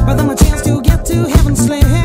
but then a chance to get to heaven slave.